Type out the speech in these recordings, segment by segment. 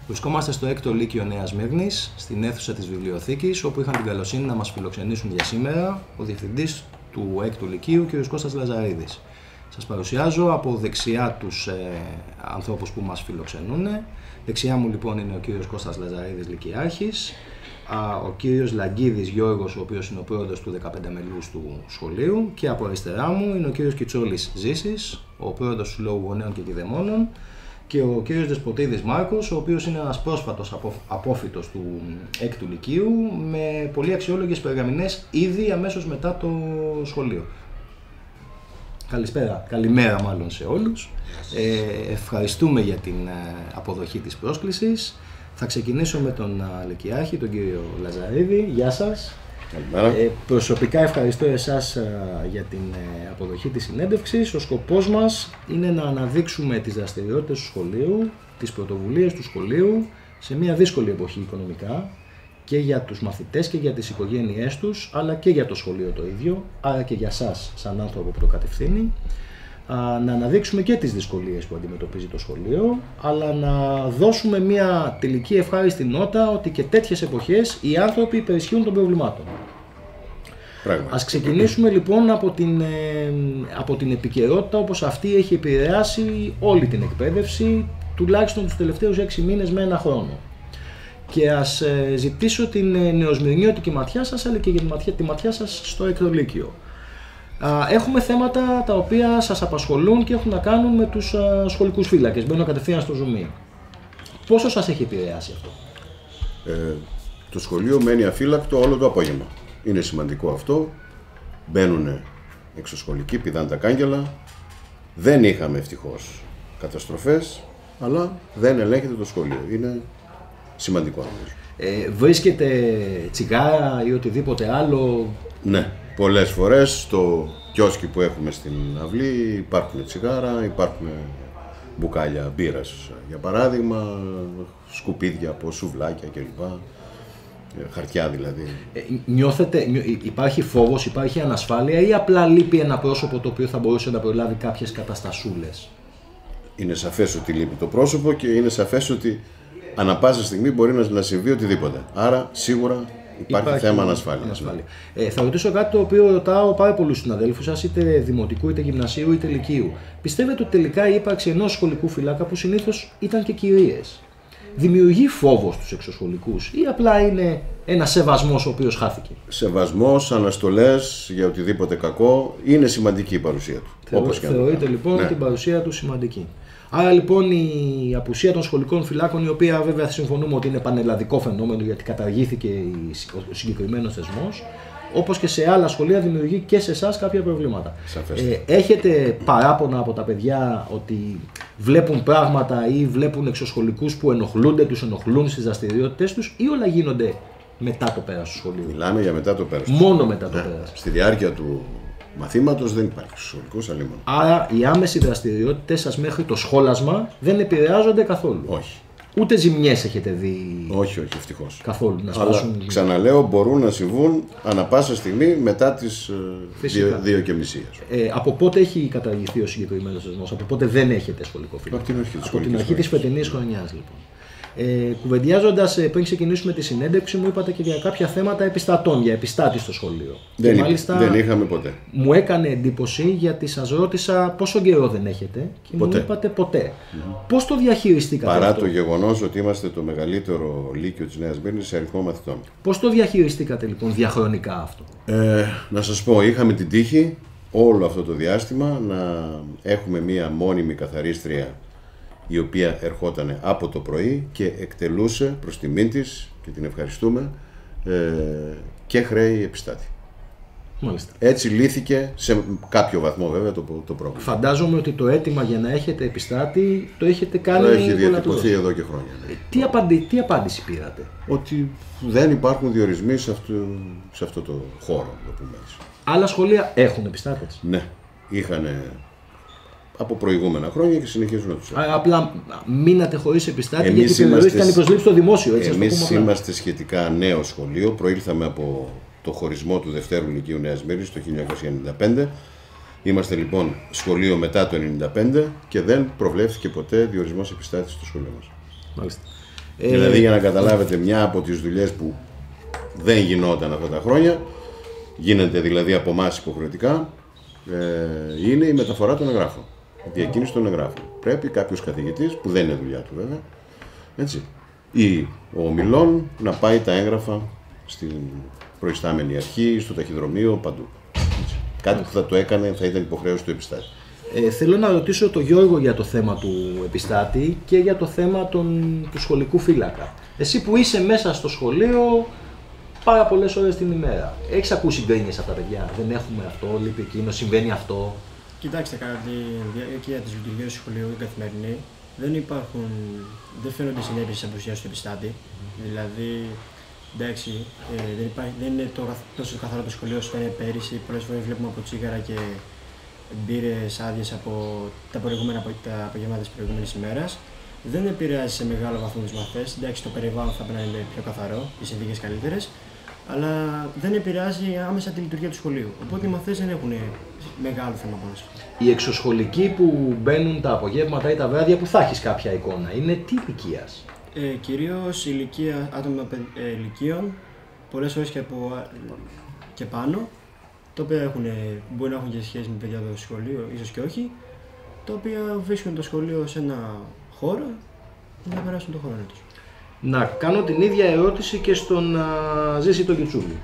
Βρισκόμαστε στο 6ο Λύκειο Νέας Μύρνης, στην αίθουσα της βιβλιοθήκης, όπου είχαν την καλοσύνη να μας φιλοξενήσουν για σήμερα ο διευθυντής του 6ου Λυκείου, κ. Κώστας Λαζαρίδης. Σας παρουσιάζω από δεξιά τους ανθρώπους που μας φιλοξενούν. Δεξιά μου λοιπόν είναι ο κ. Κώστας Λαζαρίδης, Λυκειάρχης, ο κ. Λαγκίδης Γιώργος, ο οποίος είναι ο πρόεδρος του 15 μελούς του σχολείου, και από αριστερά μου είναι ο κ. Κιτσόλης Ζήσης, ο πρόεδρος του Συλλόγου Γονέων και Κηδεμόνων, και ο κ. Δεσποτίδης Μάρκος, ο οποίος είναι ένας πρόσφατος απόφοιτος του 6ου Λυκείου, με πολύ αξιόλογες περγαμηνές ήδη αμέσως μετά το σχολείο. Καλησπέρα, καλημέρα μάλλον σε όλους. Ευχαριστούμε για την αποδοχή της πρόσκλησης. Θα ξεκινήσω με τον Λυκειάρχη, τον κύριο Λαζαρίδη. Γεια σας. Προσωπικά ευχαριστώ εσάς για την αποδοχή της συνέντευξης. Ο σκοπός μας είναι να αναδείξουμε τις δραστηριότητες του σχολείου, τις πρωτοβουλίες του σχολείου σε μια δύσκολη εποχή οικονομικά, και για τους μαθητές και για τις οικογένειές τους, αλλά και για το σχολείο το ίδιο, άρα και για σας σαν άνθρωπο που το κατευθύνει. Να αναδείξουμε και τις δυσκολίες που αντιμετωπίζει το σχολείο, αλλά να δώσουμε μια τελική ευχάριστη νότα ότι και τέτοιες εποχές οι άνθρωποι υπερισχύουν των προβλημάτων. Ας ξεκινήσουμε λοιπόν από την επικαιρότητα, όπως αυτή έχει επηρεάσει όλη την εκπαίδευση, τουλάχιστον τους τελευταίους 6 μήνες με ένα χρόνο. Και ας ζητήσω την νεοσμυρνιώτικη ματιά σας, αλλά και για τη ματιά σας στο 6ο Λύκειο. Έχουμε θέματα τα οποία σας απασχολούν και έχουν να κάνουν με τους σχολικούς φύλακες. Μπαίνω κατευθείαν στο ζουμί. Πόσο σας έχει επηρεάσει αυτό? Το σχολείο μένει αφύλακτο όλο το απόγευμα. Είναι σημαντικό αυτό. Μπαίνουν εξωσχολικοί, πηδάνε τα κάγκελα. Δεν είχαμε ευτυχώς καταστροφές, αλλά δεν ελέγχεται το σχολείο. Είναι σημαντικό νομίζω. Βρίσκεται τσιγάρα ή οτιδήποτε άλλο? Ναι. Πολλές φορές στο κιόσκι που έχουμε στην αυλή υπάρχουν τσιγάρα, υπάρχουν μπουκάλια μπύρας για παράδειγμα, σκουπίδια από σουβλάκια κλπ. Χαρτιά δηλαδή. Νιώθετε, υπάρχει φόβος, υπάρχει ανασφάλεια, ή απλά λείπει ένα πρόσωπο το οποίο θα μπορούσε να προλάβει κάποιες καταστασούλες? Είναι σαφές ότι λείπει το πρόσωπο και είναι σαφές ότι ανά πάσα στιγμή μπορεί να συμβεί οτιδήποτε. Άρα σίγουρα υπάρχει θέμα ανασφάλειας. Θα ρωτήσω κάτι το οποίο ρωτάω πάρα πολλούς συναδέλφους σας, είτε δημοτικού, είτε γυμνασίου, είτε λυκείου. Πιστεύετε ότι τελικά η ύπαρξη ενός σχολικού φυλάκα, που συνήθως ήταν και κυρίες, δημιουργεί φόβο στους εξωσχολικούς, ή απλά είναι ένας σεβασμός ο οποίος χάθηκε? Σεβασμός, αναστολές για οτιδήποτε κακό, είναι σημαντική η παρουσία του. Θεωρείτε λοιπόν την παρουσία του σημαντική? Άρα λοιπόν η απουσία των σχολικών φυλάκων, η οποία βέβαια συμφωνούμε ότι είναι πανελλαδικό φαινόμενο, γιατί καταργήθηκε ο συγκεκριμένος θεσμός, όπως και σε άλλα σχολεία, δημιουργεί και σε εσάς κάποια προβλήματα. Έχετε παράπονα από τα παιδιά ότι βλέπουν πράγματα ή βλέπουν εξωσχολικούς που τους ενοχλούν στις δραστηριότητες τους, ή όλα γίνονται μετά το πέρας του σχολείου? Μιλάμε για μετά το πέρας. Μόνο μετά το πέρας. Στη διάρκεια του μαθήματος δεν υπάρχει εξωσχολικός αλίμονο. Άρα οι άμεσοι δραστηριότητες σας μέχρι το σχόλασμα δεν επηρεάζονται καθόλου? Όχι. Ούτε ζημιές έχετε δει? Όχι, ευτυχώς. Καθόλου να σπάσουν? Αλλά ξαναλέω, μπορούν να συμβούν ανά πάσα στιγμή μετά τις 2:30. Από πότε έχει καταργηθεί ο συγκεκριμένος θεσμός? Από πότε δεν έχετε σχολικό φύλακα? Από την αρχή της φετινής χρονιάς λοιπόν. Κουβεντιάζοντας, πριν ξεκινήσουμε τη συνέντευξη, μου είπατε και για κάποια θέματα επιστατών, για επιστάτη στο σχολείο. Δεν είχαμε ποτέ. Μου έκανε εντύπωση, γιατί σας ρώτησα πόσο καιρό δεν έχετε και μου είπατε ποτέ. Πώς το διαχειριστήκατε? Παρά αυτό? Το γεγονός ότι είμαστε το μεγαλύτερο λύκειο της Νέας Μύρνης σε αριθμό μαθητών. Πώς το διαχειριστήκατε λοιπόν διαχρονικά αυτό? Να σας πω, είχαμε την τύχη όλο αυτό το διάστημα να έχουμε μία μόνιμη καθαρίστρια, η οποία ερχόταν από το πρωί και εκτελούσε προς τιμήν της, και την ευχαριστούμε, και χρέη επιστάτη. Μάλιστα. Έτσι λύθηκε σε κάποιο βαθμό βέβαια το πρόβλημα. Φαντάζομαι ότι το αίτημα για να έχετε επιστάτη το έχετε κάνει? Το έχει διατυπωθεί εδώ και χρόνια. Τι απάντηση πήρατε? Ότι δεν υπάρχουν διορισμοί σε αυτό το χώρο. Άλλα σχολεία έχουν επιστάτες? Ναι, είχαν από προηγούμενα χρόνια και συνεχίζουν να τους έχουν. Απλά μείνατε χωρίς επιστάτη, γιατί περιορίστηκαν οι προσλήψεις στο δημόσιο. Εμείς είμαστε σχετικά νέο σχολείο. Προήλθαμε από το χωρισμό του Δευτέρου Λυκείου Νέας Μύρνης το 1995. Είμαστε λοιπόν σχολείο μετά το 1995 και δεν προβλέφθηκε ποτέ διορισμός επιστάτης στο σχολείο μας. Μάλιστα. Δηλαδή, για να καταλάβετε, μια από τις δουλειές που δεν γινόταν αυτά τα χρόνια, γίνεται δηλαδή από εμάς υποχρεωτικά, είναι η μεταφορά των εγγράφων. Η διακίνηση των εγγράφων. Πρέπει κάποιος καθηγητής, που δεν είναι δουλειά του βέβαια, έτσι, ή ο ομιλών να πάει τα έγγραφα στην προϊστάμενη αρχή, στο ταχυδρομείο, παντού. Έτσι. Κάτι που θα το έκανε, θα ήταν υποχρέωση του επιστάτη. Θέλω να ρωτήσω τον Γιώργο για το θέμα του επιστάτη και για το θέμα του σχολικού φύλακα. Εσύ που είσαι μέσα στο σχολείο πάρα πολλές ώρες την ημέρα, έχεις ακούσει γκρίνιες από τα παιδιά? Δεν έχουμε αυτό, λείπει εκείνο, συμβαίνει αυτό? Κοιτάξτε, κατά τη διάρκεια της λειτουργίας του σχολείου καθημερινή δεν φαίνονται συνέπειες της απουσίας του επιστάτη. Δηλαδή, εντάξει, δεν είναι τόσο καθαρό το σχολείο όσο ήταν πέρυσι. Πολλές φορές βλέπουμε από τσίγαρα και μπύρες άδειες από τα απογεύματα της προηγούμενης ημέρας. Δεν επηρεάζει σε μεγάλο βαθμό τους μαθητές. Εντάξει, το περιβάλλον θα πρέπει να είναι πιο καθαρό, οι συνθήκες καλύτερες, αλλά δεν επηρεάζει άμεσα τη λειτουργία του σχολείου. Οπότε οι μαθητές δεν έχουν μεγάλο θέμα πάνω σε αυτό. Οι εξωσχολικοί που μπαίνουν τα απογεύματα ή τα βράδια, που θα έχεις κάποια εικόνα, είναι τι ηλικίας? Κυρίως άτομα ηλικίων, πολλές φορές και πάνω, τα οποία μπορεί να έχουν και σχέση με παιδιά του σχολείου, ίσως και όχι, τα οποία βρίσκουν το σχολείο σε ένα χώρο για να περάσουν το χρόνο τους. Να κάνω την ίδια ερώτηση και στον Ζήση τον Κιτσούλη.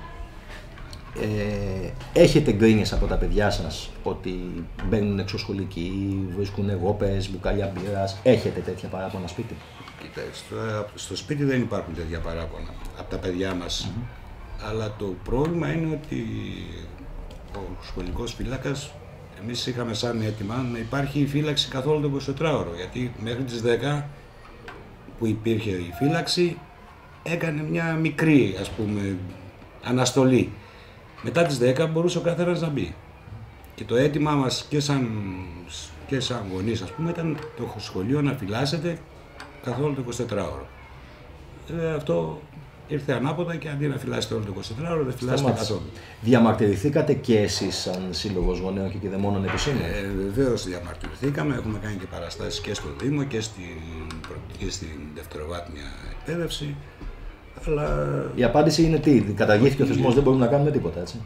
Έχετε γκρίνιες από τα παιδιά σας ότι μπαίνουν εξωσχολικοί, βρίσκουν γόπες, μπουκάλια μπύρας? Έχετε τέτοια παράπονα σπίτι? Κοιτάξτε, στο σπίτι δεν υπάρχουν τέτοια παράπονα από τα παιδιά μας. Αλλά το πρόβλημα είναι ότι ο σχολικός φύλακας, εμείς είχαμε σαν αίτημα να υπάρχει φύλαξη καθ' όλο το 24ωρο. Γιατί μέχρι τις 10 που υπήρχε η φύλαξη έκανε μια μικρή, ας πούμε, αναστολή. Μετά τις 10 μπορούσε ο καθένας να μπει. Και το αίτημά μας και σαν γονείς, ας πούμε, ήταν το σχολείο να φυλάσσεται καθ' όλο το 24ωρο. Αυτό ήρθε ανάποδα και αντί να φυλάσσεται όλο το 24ωρο, δεν φυλάσσεται καθόλου. Διαμαρτυρηθήκατε και εσείς σαν σύλλογος γονέων και κυδεμόνων επισήμως? Βεβαίως διαμαρτυρηθήκαμε, έχουμε κάνει και παραστάσεις και στο Δήμο και στην δευτεροβάθμια εκπαίδευση. Αλλά... Η απάντηση είναι τι? Καταργήθηκε ο θεσμός, δεν μπορούμε να κάνουμε τίποτα, έτσι?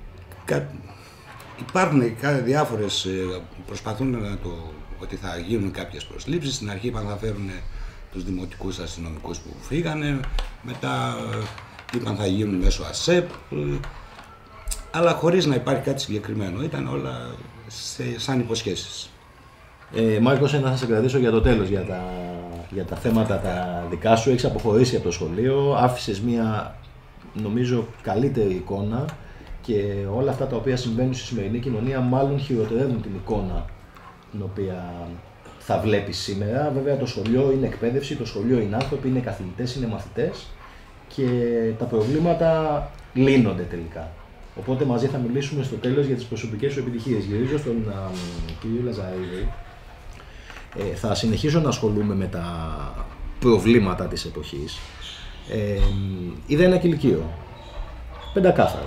Υπάρχουν διάφορες, προσπαθούν ότι θα γίνουν κάποιες προσλήψεις. Στην αρχή είπαν θα φέρουν τους δημοτικούς αστυνομικούς που φύγανε, μετά είπαν θα γίνουν μέσω ΑΣΕΠ, αλλά χωρίς να υπάρχει κάτι συγκεκριμένο. Ήταν όλα σαν υποσχέσεις. Μάρκο, θα σε κρατήσω για το τέλος, για τα θέματα τα δικά σου. Έχεις αποχωρήσει από το σχολείο, άφησες μια, νομίζω, καλύτερη εικόνα και όλα αυτά τα οποία συμβαίνουν στη σημερινή κοινωνία μάλλον χειροτερεύουν την εικόνα την οποία θα βλέπεις σήμερα. Βέβαια το σχολείο είναι εκπαίδευση, το σχολείο είναι άνθρωποι, είναι καθηγητές, είναι μαθητές και τα προβλήματα λύνονται τελικά. Οπότε μαζί θα μιλήσουμε στο τέλος για τις προσωπικές σου επιτυχίες. Γυρίζω στον κύριο Λαζαρίδη. Θα συνεχίσω να ασχολούμαι με τα προβλήματα της εποχής. Είδα ένα κηλικείο, πεντακάθαρο.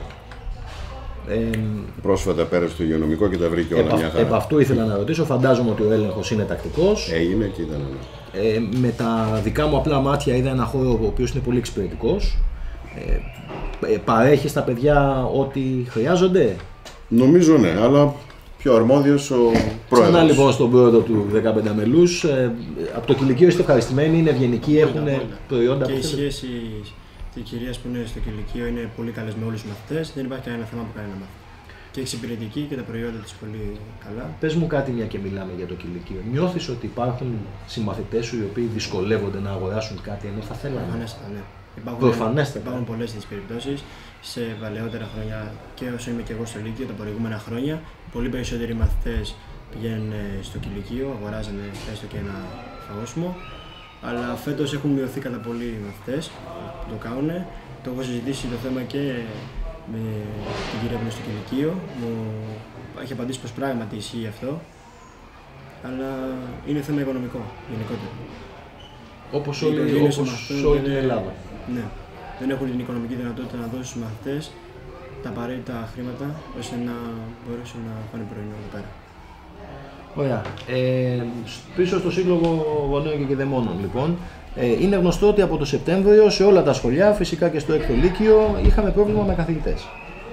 Πρόσφατα πέρασε το υγειονομικό και τα βρήκε όλα μια χαρά. Επ' αυτού ήθελα να ρωτήσω, φαντάζομαι ότι ο έλεγχος είναι τακτικός. Έγινε και ήταν. Με τα δικά μου απλά μάτια είδα ένα χώρο ο οποίος είναι πολύ εξυπηρετικός. Παρέχει στα παιδιά ό,τι χρειάζονται? Νομίζω ναι, αλλά πιο αρμόδιος ο πρόεδρος. Ξανά λοιπόν στον πρόεδρο του 15 μελούς, από το κηλικείο είστε ευχαριστημένοι, είναι ευγενικοί, έχουν προϊόντα? Και η σχέση της κυρίας που είναι στο κηλικείο είναι πολύ καλές με όλους τους μαθητές, δεν υπάρχει κανένα θέμα που κάνει να μάθει. Και εξυπηρετική και τα προϊόντα της πολύ καλά. Πες μου κάτι, μια και μιλάμε για το κηλικείο. Νιώθεις ότι υπάρχουν συμμαθητές σου οι οποίοι δυσκολεύονται να αγοράσουν κάτι ενώ θα θέλανε? Προφανέστατα, ναι. Υπάρχουν πολλές τέτοιες περιπτώσεις σε παλαιότερα χρόνια και όσο είμαι και εγώ στο Λύκειο τα προηγούμενα χρόνια. Πολύ περισσότεροι μαθητές πηγαίνουν στο κηλικείο, αγοράζανε έστω και ένα φαγόσιμο. Αλλά φέτος έχουν μειωθεί κατά πολύ οι μαθητές που το κάνουν. Το έχω συζητήσει το θέμα και με την κυρία που είναι στο κηλικείο. Μου έχει απαντήσει πως πράγματι ισχύει αυτό. Αλλά είναι θέμα οικονομικό γενικότερα. Όπως όλη την Ελλάδα. Ναι. Δεν έχουν την οικονομική δυνατότητα να δώσουν στους μαθητές τα απαραίτητα χρήματα ώστε να μπορέσουν να φάνε πρωινό εδώ πέρα. Ωραία. Πίσω στο Σύλλογο Γονέων και Κηδεμόνων, λοιπόν, είναι γνωστό ότι από το Σεπτέμβριο σε όλα τα σχολεία, φυσικά και στο έκτο λύκειο, είχαμε πρόβλημα με καθηγητές.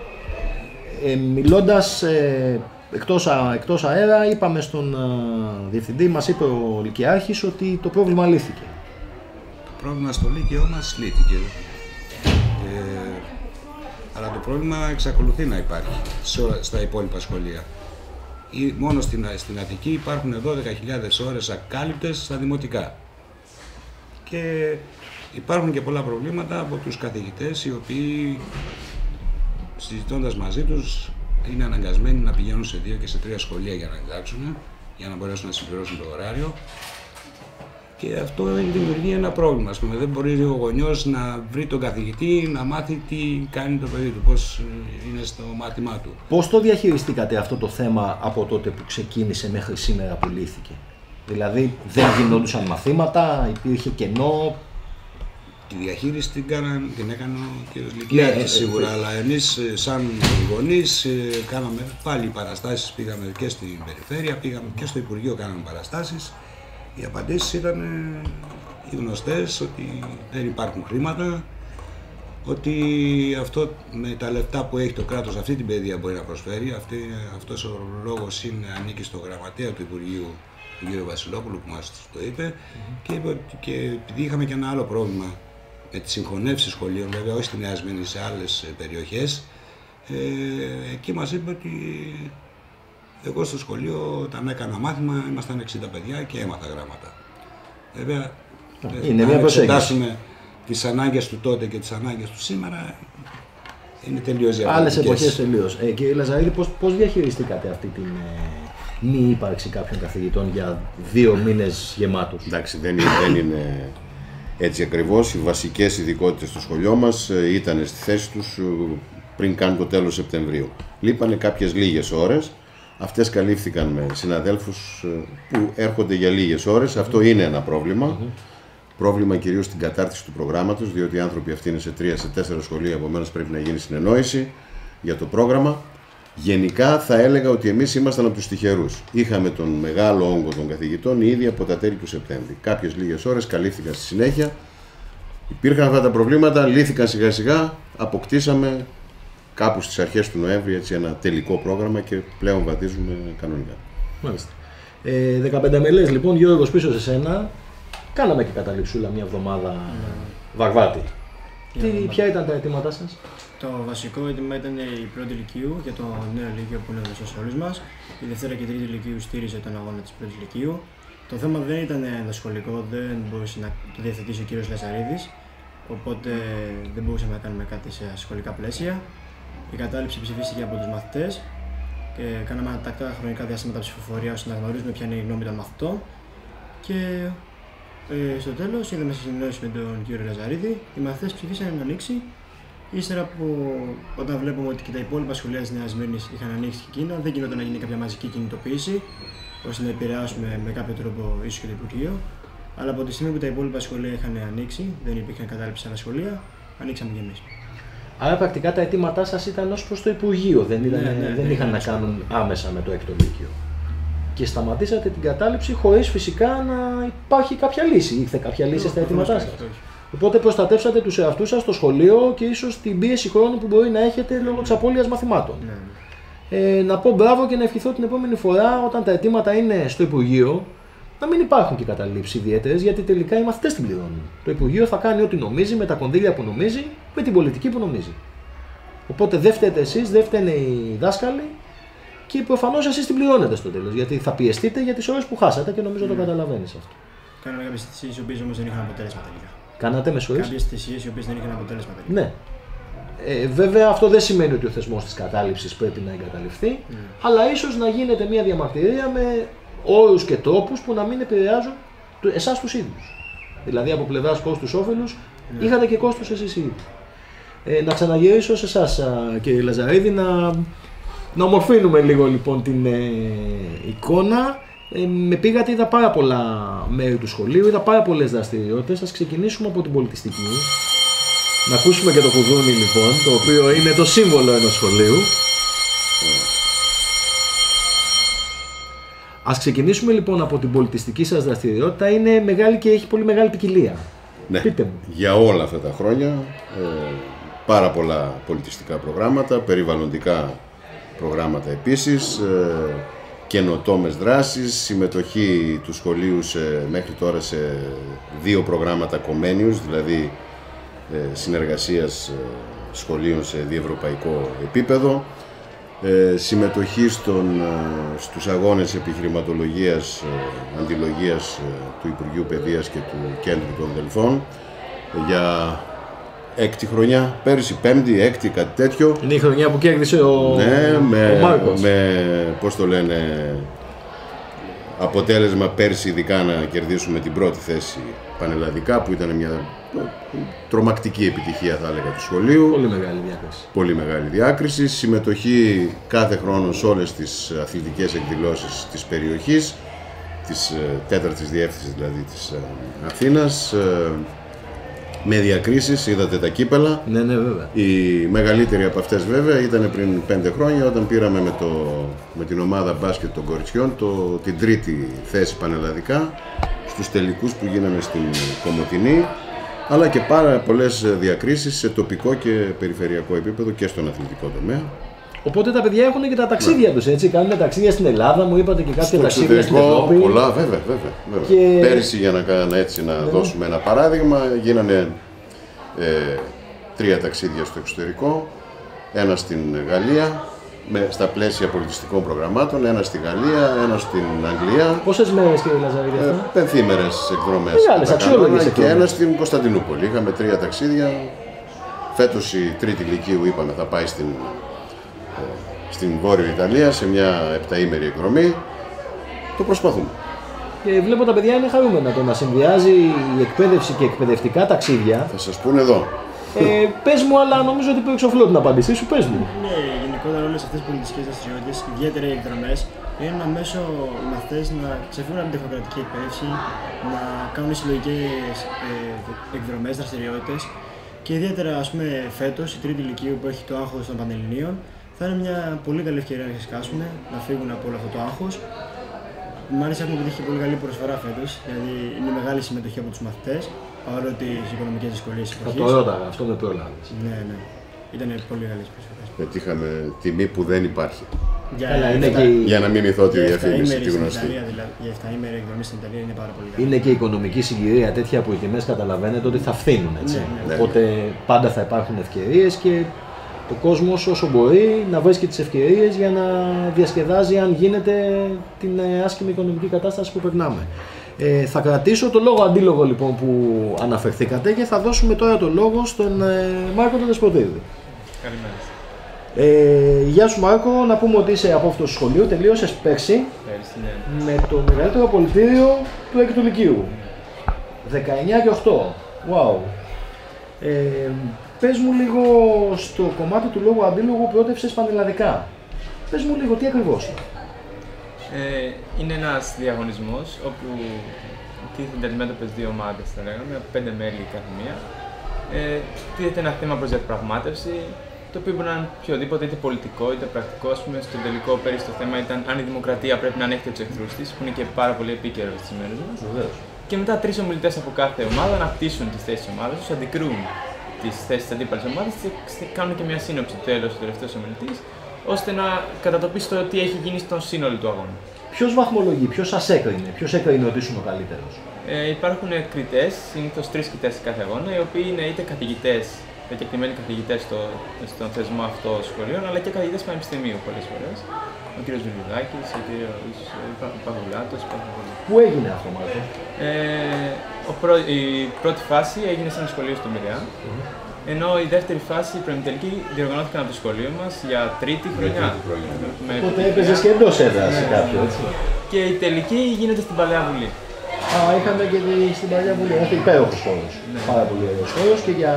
Μιλώντας εκτός αέρα, είπαμε στον διευθυντή, μας είπε ο Λυκειάρχης ότι το πρόβλημα λύθηκε. Το πρόβλημα στο Λύκειο μας λύθηκε. Αλλά το πρόβλημα εξακολουθεί να υπάρχει στα υπόλοιπα σχολεία. Μόνο στην Αττική υπάρχουν 12.000 ώρες ακάλυπτες στα δημοτικά. Και υπάρχουν και πολλά προβλήματα από τους καθηγητές, οι οποίοι συζητώντας μαζί τους είναι αναγκασμένοι να πηγαίνουν σε 2 και σε 3 σχολεία για να διδάξουν, για να μπορέσουν να συμπληρώσουν το ωράριο. Και αυτό δημιουργεί ένα πρόβλημα. Ας πούμε, δεν μπορεί ο γονιός να βρει τον καθηγητή, να μάθει τι κάνει το παιδί του, πώς είναι στο μάθημά του. Πώς το διαχειριστήκατε αυτό το θέμα από τότε που ξεκίνησε μέχρι σήμερα που λύθηκε? Δηλαδή δεν γινόντουσαν μαθήματα, υπήρχε κενό? Τη διαχείριση την έκανε ο κ. Λυκειάρχης σίγουρα, αλλά εμείς σαν γονείς κάναμε πάλι παραστάσεις, πήγαμε και στην περιφέρεια, πήγαμε και στο Υπουργείο, κάναμε παραστάσεις. Οι απαντήσεις ήταν οι γνωστές, ότι δεν υπάρχουν χρήματα, ότι αυτό με τα λεφτά που έχει το κράτος αυτή την παιδεία μπορεί να προσφέρει. Αυτός ο λόγος ανήκει στο γραμματέα του Υπουργείου, τον κύριο Βασιλόπουλο, που μας το είπε, και επειδή είχαμε και ένα άλλο πρόβλημα με τις συγχωνεύσεις σχολείων, βέβαια όχι στη Νέα Σμύρνη, σε άλλες περιοχές, εκεί μας είπε ότι εγώ στο σχολείο, όταν έκανα μάθημα, ήμασταν 60 παιδιά και έμαθα γράμματα. Βέβαια, αν εξετάσουμε τις ανάγκες του τότε και τις ανάγκες του σήμερα, είναι τελείως διαφορετικές. Άλλες εποχές τελείως. Κύριε Λαζαρίδη, πώς διαχειριστήκατε αυτή την μη ύπαρξη κάποιων καθηγητών για 2 μήνες γεμάτους? Εντάξει, δεν είναι έτσι ακριβώς. Οι βασικές ειδικότητες στο σχολείο μας ήταν στη θέση τους πριν καν το τέλος Σεπτεμβρίου. Λείπανε κάποιες λίγες ώρες. Αυτές καλύφθηκαν με συναδέλφους που έρχονται για λίγες ώρες. Αυτό είναι ένα πρόβλημα. Πρόβλημα κυρίως στην κατάρτιση του προγράμματος, διότι οι άνθρωποι αυτοί είναι σε 3-4 σχολεία, επομένως πρέπει να γίνει συνεννόηση για το πρόγραμμα. Γενικά θα έλεγα ότι εμείς ήμασταν από τους τυχερούς. Είχαμε τον μεγάλο όγκο των καθηγητών ήδη από τα τέλη του Σεπτέμβρη. Κάποιες λίγες ώρες καλύφθηκαν στη συνέχεια. Υπήρχαν αυτά τα προβλήματα, λύθηκαν σιγά σιγά, αποκτήσαμε κάπου στις αρχές του Νοέμβρη έτσι ένα τελικό πρόγραμμα και πλέον βαδίζουμε κανονικά. Μάλιστα. 15 μελές λοιπόν, Γιώργος, πίσω σε σένα. Κάναμε και καταληψούλα μια εβδομάδα Βαρβάτη. Ποια ήταν τα αιτήματά σας? Το βασικό αίτημα ήταν η πρώτη λυκείου για το νέο λύκειο που είναι γνωστό σε όλους μας. Η Δευτέρα και η Τρίτη λυκείου στήριζε τον αγώνα της πρώτης λυκείου. Το θέμα δεν ήταν ενδοσχολικό, δεν μπορούσε να το διευθετήσει ο κύριος Λαζαρίδης, οπότε δεν μπορούσαμε να κάνουμε κάτι σε σχολικά πλαίσια. Η κατάληψη ψηφίστηκε από τους μαθητές και κάναμε τακτά χρονικά διαστήματα ψηφοφορία ώστε να γνωρίζουμε ποια είναι η γνώμη των μαθητών. Και στο τέλος, είδαμε σε συνεννόηση με τον κύριο Λαζαρίδη, οι μαθητές ψηφίσαν να ανοίξει. Ύστερα από όταν βλέπουμε ότι και τα υπόλοιπα σχολεία της Νέας Σμύρνης είχαν ανοίξει και εκείνα, δεν γινόταν να γίνει κάποια μαζική κινητοποίηση ώστε να επηρεάσουμε με κάποιο τρόπο ίσως και το Υπουργείο. Αλλά από τη στιγμή που τα υπόλοιπα σχολεία είχαν ανοίξει, δεν υπήρχαν κατάληψη σε άλλα σχολεία, ανοίξαμε κι εμείς. Άρα πρακτικά τα αιτήματά σας ήταν ως προς το Υπουργείο, δεν είχαν να κάνουν άμεσα με το έκτο λύκειο. Και σταματήσατε την κατάληψη χωρίς φυσικά να υπάρχει κάποια λύση. Ήρθε κάποια λύση στα αιτήματά σας? Οπότε προστατεύσατε τους εαυτούς σας στο σχολείο και ίσως την πίεση χρόνου που μπορεί να έχετε λόγω της απώλειας μαθημάτων. Να πω μπράβο και να ευχηθώ την επόμενη φορά, όταν τα αιτήματα είναι στο Υπουργείο, να μην υπάρχουν και καταλήψεις ιδιαίτερες, γιατί τελικά οι μαθητές την πληρώνουν. Το Υπουργείο θα κάνει ό,τι νομίζει, με τα κονδύλια που νομίζει, με την πολιτική που νομίζει. Οπότε δεν φταίτε εσείς, δεν φταίνε οι δάσκαλοι και προφανώς εσείς την πληρώνετε στο τέλος. Γιατί θα πιεστείτε για τις ώρες που χάσατε και νομίζω το καταλαβαίνεις αυτό. Κάναμε κάποιες θυσίες οι οποίες όμως δεν είχαν αποτέλεσμα τελικά. Κάνατε με σωρές? Κάποιες θυσίες οι οποίες δεν είχαν αποτέλεσμα τελικά. Ναι. Βέβαια αυτό δεν σημαίνει ότι ο θεσμός της κατάληψης πρέπει να εγκαταλειφθεί, αλλά ίσως να γίνεται μια διαμαρτυρία με όρους και τρόπους που να μην επηρεάζουν εσάς τους ίδιους. Δηλαδή από πλευράς κόστους όφελους είχατε και κόστος εσείς οι ίδιοι. Να ξαναγυρίσω σε εσάς, κύριε Λαζαρίδη, να ομορφύνουμε λίγο λοιπόν την εικόνα. Με πήγατε, είδα πάρα πολλά μέρη του σχολείου, είδα πάρα πολλές δραστηριότητες. Ας ξεκινήσουμε από την πολιτιστική. Να ακούσουμε και το κουδούνι λοιπόν, το οποίο είναι το σύμβολο ενός σχολείου. Ας ξεκινήσουμε λοιπόν από την πολιτιστική σας δραστηριότητα. Είναι μεγάλη και έχει πολύ μεγάλη ποικιλία. Ναι, πείτε μου. Για όλα αυτά τα χρόνια πάρα πολλά πολιτιστικά προγράμματα, περιβαλλοντικά προγράμματα επίσης, καινοτόμες δράσεις, συμμετοχή του σχολείου μέχρι τώρα σε 2 προγράμματα Comenius, δηλαδή συνεργασίας σχολείων σε διευρωπαϊκό επίπεδο, συμμετοχή στους αγώνες επιχειρηματολογίας, αντιλογίας του Υπουργείου Παιδείας και του Κέντρου των Δελφών για 6η χρονιά, πέρυσι 5η, 6η, κάτι τέτοιο. Είναι η χρονιά που κέρδισε ο Μάρκος. Πώς το λένε, αποτέλεσμα πέρσι ειδικά να κερδίσουμε την πρώτη θέση πανελλαδικά, που ήταν μια τρομακτική επιτυχία, θα έλεγα, του σχολείου. Πολύ μεγάλη διάκριση. Πολύ μεγάλη διάκριση. Συμμετοχή κάθε χρόνο σε όλες τις αθλητικές εκδηλώσεις της περιοχής, της 4ης διεύθυνσης δηλαδή της Αθήνας, με διακρίσεις. Είδατε τα κύπελα. Ναι, βέβαια. Η μεγαλύτερη από αυτές βέβαια ήταν πριν 5 χρόνια, όταν πήραμε με την ομάδα μπάσκετ των κοριτσιών την 3η θέση πανελλαδικά στους τελικούς που γίνανε στην Κομοτηνή, αλλά και πάρα πολλές διακρίσεις σε τοπικό και περιφερειακό επίπεδο και στον αθλητικό τομέα. Οπότε τα παιδιά έχουν και τα ταξίδια τους, έτσι. Κάνουν ταξίδια στην Ελλάδα, μου είπατε και κάποια ταξίδια στην Ευρώπη. Πολλά, βέβαια. Και... Πέρυσι, για να δώσουμε ένα παράδειγμα, γίνανε 3 ταξίδια στο εξωτερικό, ένα στην Γαλλία, στα πλαίσια πολιτιστικών προγραμμάτων, ένα στη Γαλλία, ένα στην Αγγλία. Πόσες μέρες, κύριε Λαζαρίδη, αυτά? Πενθήμερες εκδρομές. Μεγάλες, αξιόλογες και ένα στην Κωνσταντινούπολη. Είχαμε 3 ταξίδια. Φέτος η 3η Λυκείου, είπαμε, θα πάει στην Βόρειο Ιταλία σε μια 7ήμερη εκδρομή. Το προσπαθούμε. Και βλέπω τα παιδιά είναι χαρούμενα το να συνδυάζει η εκπαίδευση και εκπαιδευτικά ταξίδια. Θα σας πούνε εδώ. Πες μου, αλλά νομίζω ότι που εξοφλώ την απάντησή σου, πες μου. Ναι, γενικότερα όλες αυτές οι πολιτιστικές δραστηριότητες, ιδιαίτερα οι εκδρομές, είναι ένα μέσο οι μαθητές να ξεφύγουν από την τεχνοκρατική εκπαίδευση, να κάνουν συλλογικές εκδρομές, δραστηριότητες. Και ιδιαίτερα, ας πούμε, φέτος, η 3η Λυκείου που έχει το άγχος των Πανελληνίων, θα είναι μια πολύ καλή ευκαιρία να ξεσκάσουν, να φύγουν από όλο αυτό το άγχος. Μάλιστα, έχουμε πετύχει πολύ καλή προσφορά φέτος, δηλαδή είναι μεγάλη συμμετοχή από τους μαθητές, παρόλο τις οικονομικές δυσκολίες της εποχής. Θα το ρώταγα, αυτό με πρόλαβες. Ναι. Ήταν πολύ καλές προσφορές. Πετύχαμε τιμή που δεν υπάρχει. Για να μην μειθώ τη διαφήμιση, τη γνωστή. Για 7ήμερη εκδρομή στην Ιταλία είναι πάρα πολύ καλή. Είναι και η οικονομική συγκυρία τέτοια που οι τιμές καταλαβαίνετε ότι θα φθήνουν, έτσι. Ναι. Οπότε πάντα θα υπάρχουν ευκαιρίες και ο κόσμος όσο μπορεί να βρίσκει τις ευκαιρίες για να διασκεδάζει, αν γίνεται, την άσχημη οικονομική κατάσταση που περνάμε. Θα κρατήσω το λόγο αντίλογο λοιπόν που αναφερθήκατε και θα δώσουμε τώρα το λόγο στον Μάρκο τον Δεσποτίδη. Καλημέρα. Γεια σου Μάρκο, να πούμε ότι είσαι απόφοιτος του σχολείου, τελείωσες πέρσι με το μεγαλύτερο απολυτήριο του Έκτου Λυκείου. 19 και 8. Wow. Πες μου λίγο στο κομμάτι του λόγου αντίλογου που πρότευσες πανελλαδικά. Πες μου λίγο τι ακριβώς είναι. Είναι ένας διαγωνισμός όπου τίθενται αντιμέτωπες 2 ομάδες, θα λέγαμε, από 5 μέλη κάθε μία. Τίθεται ένα θέμα προς διαπραγμάτευση, το οποίο μπορεί να είναι οποιοδήποτε, είτε πολιτικό είτε πρακτικό. Ας πούμε, στο τελικό πέρυσι το θέμα ήταν αν η δημοκρατία πρέπει να ανέχεται τους εχθρούς της, που είναι και πάρα πολύ επίκαιρο στις ημέρες μας. Και μετά 3 ομιλητές από κάθε ομάδα αναπτύσσουν τις θέσεις της ομάδας τους, αντικρούν τις θέσεις της αντίπαλης ομάδας και κάνουν και μια σύνοψη του τέλος του τελευταίου ομιλητής, ώστε να κατατοπίσει το τι έχει γίνει στον σύνολο του αγώνα. Ποιος βαθμολογεί, ποιος σας έκρινε, ποιος έκρινε ότι ήσουν ο καλύτερος? Υπάρχουν κριτές, συνήθως 3 κριτές σε κάθε αγώνα, οι οποίοι είναι είτε καθηγητές, διακεκριμένοι καθηγητές στον θεσμό αυτό σχολείων, αλλά και καθηγητές πανεπιστημίου πολλές φορές. Ο κ. Ζουλιδάκης, ο κ. Παγουλάτος. Πού έγινε αυτό, Μάρκο? Η πρώτη φάση έγινε σε ένα σχολείο στο Μοιραία. Ενώ η δεύτερη φάση, η προημιτελική, διοργανώθηκαν από το σχολείο μας για 3η χρονιά. Οπότε έπαιζες και εντός έδρας κάποιο, έτσι. Και η τελική γίνεται στην Παλαιά Βουλή. Είχαμε και στην Παλαιά Βουλή. Έχει υπέροχος χώρος. Πάρα πολύ ωραίος χώρος και για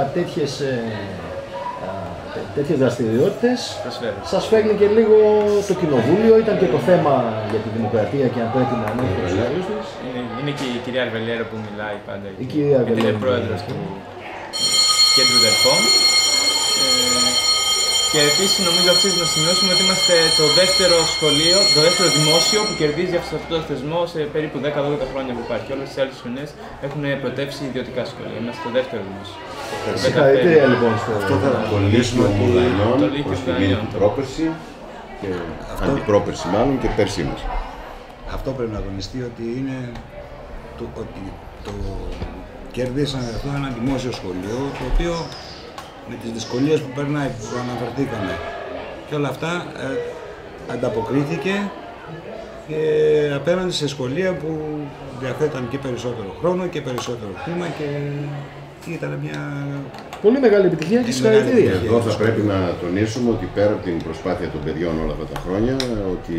τέτοιες δραστηριότητες σας φέρνει και λίγο το κοινοβούλιο. Ήταν και το θέμα για τη δημοκρατία και αν πρέπει να ανέχει τους εχθρούς της. Είναι και η κυρία Αρβελιέρο που μιλάει πάντα. Η κυρία Αρβελιέρο. Είναι πρόεδρος του Κέντρου Δελφών. Και επίσης νομίζω αξίζει να σημειώσουμε ότι είμαστε το δεύτερο σχολείο, το δεύτερο δημόσιο που κερδίζει αυτό το θεσμό σε περίπου 10-12 χρόνια που υπάρχει. Όλες τις άλλες χρονιές έχουν πρωτεύσει ιδιωτικά σχολεία. Είμαστε το δεύτερο δημόσιο. Συγχαρητήρια λοιπόν στο Αυτό θα το λύσουμε Μουδανιών προς τη μήνυ του πρόπερση και αντιπρόπερση μάλλον και πέρσι μας. Αυτό πρέπει να τονιστεί ότι είναι ότι το κερδίσαμε αυτό ένα δημόσιο σχολείο, το οποίο με τις δυσκολίες που περνάει, που αναφερθήκαμε και όλα αυτά ανταποκρίθηκε και απέναντι σε σχολεία που διαθέταν και περισσότερο χρόνο και περισσότερο χρήμα και ήταν μια πολύ μεγάλη επιτυχία και συγχαρητήρια. Εδώ θα πρέπει να τονίσουμε ότι πέρα από την προσπάθεια των παιδιών όλα αυτά τα χρόνια, ότι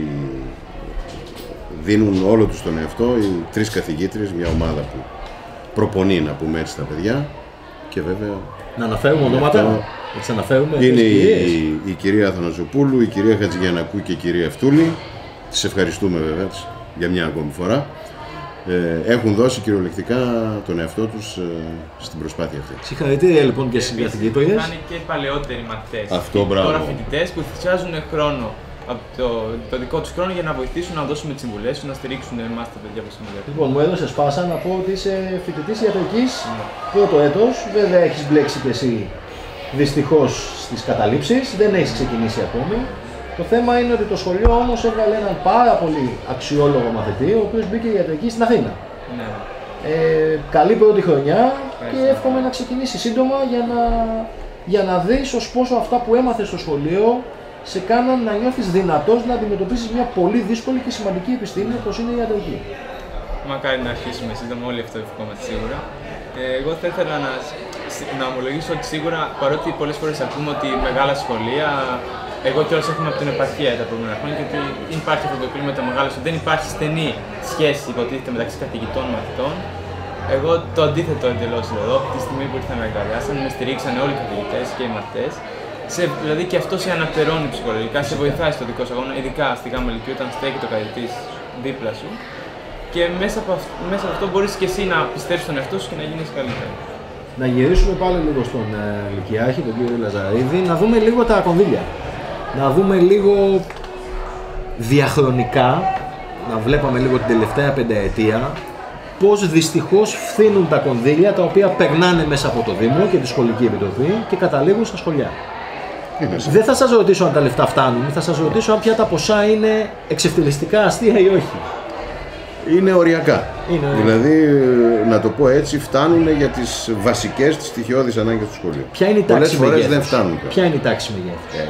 δίνουν όλο τους τον εαυτό οι 3 καθηγήτριες, μια ομάδα που προπονεί, να πούμε έτσι, τα παιδιά και βέβαια... Να αναφέρουμε ονόματα, να τις αναφέρουμε. Είναι η κυρία Αθανασοπούλου, η κυρία Χατζηγιανακού και η κυρία Φτούλη. Τις ευχαριστούμε βέβαια για μια ακόμη φορά. Έχουν δώσει κυριολεκτικά τον εαυτό τους στην προσπάθεια αυτή. Συγχαρητήρια λοιπόν και στις καθηγήτριες. Ήταν και παλαιότεροι μαθητές. Αυτό, μπράβο. Τώρα φοιτητές που θυσιάζουν χρόνο από το δικό τους χρόνο για να βοηθήσουν να δώσουμε τις συμβουλές τους, να στηρίξουν εμάς τα παιδιά που συμμετέχουν. Λοιπόν, μου έδωσε Πάσα να πω ότι είσαι φοιτητής ιατρικής πρώτο έτος. Βέβαια έχεις μπλέξει και εσύ δυστυχώς στις καταλήψεις, δεν έχεις ξεκινήσει ακόμη. Το θέμα είναι ότι το σχολείο όμως έβγαλε έναν πάρα πολύ αξιόλογο μαθητή, ο οποίος μπήκε ιατρική στην Αθήνα. Ναι. Καλή πρώτη χρονιά και εύχομαι να ξεκινήσει σύντομα για να δεις ως πόσο αυτά που έμαθες στο σχολείο σε κάναν να νιώθεις δυνατός να αντιμετωπίσεις μια πολύ δύσκολη και σημαντική επιστήμη όπως είναι η ιατρική. Μακάρι να αρχίσουμε σύντομα, όλοι αυτό ευχόμαστε σίγουρα. Εγώ θα ήθελα να ομολογήσω ότι σίγουρα, παρότι πολλές φορές ακούμε ότι μεγάλα σχολεία, εγώ κιόλας έχουμε από την επαρχία τα προηγούμενα χρόνια και ότι υπάρχει αυτό το κλίμα το μεγάλο, ότι δεν υπάρχει στενή σχέση υποτίθεται μεταξύ καθηγητών και μαθητών. Εγώ το αντίθετο εντελώς εδώ, από τη στιγμή που ήρθαμε Αγκαλιάσαν, με στηρίξαν όλοι οι καθηγητές και οι μαθητές. Δηλαδή και αυτό σε αναπτερώνει ψυχολογικά, σε βοηθάει στο δικό σου αγώνα, ειδικά στη Γ' Λυκείου όταν στέκει το καθηγητής δίπλα σου. Και μέσα από αυτό μπορείς και εσύ να πιστέψεις στον εαυτό σου και να γίνεις καλύτερο. Να γυρίσουμε πάλι λίγο στον Λυκειάρχη, τον κύριο Λαζαρίδη, να δούμε λίγο τα κονδύλια. Να δούμε λίγο διαχρονικά, να βλέπαμε λίγο την τελευταία πενταετία, πώς δυστυχώς φθήνουν τα κονδύλια τα οποία περνάνε μέσα από το Δήμο και τη Σχολική Επιτροπή και καταλήγουν στα σχολιά. Δεν θα σας ρωτήσω αν τα λεφτά φτάνουν, θα σας ρωτήσω αν πια τα ποσά είναι εξευτελιστικά αστεία ή όχι. Είναι οριακά. Δηλαδή, να το πω έτσι, φτάνουν για τις βασικές, τις στοιχειώδεις ανάγκες του σχολείου. Ποια είναι η τάξη μεγέθους? Δεν φτάνουν. Ποια είναι η τάξη μεγέθους?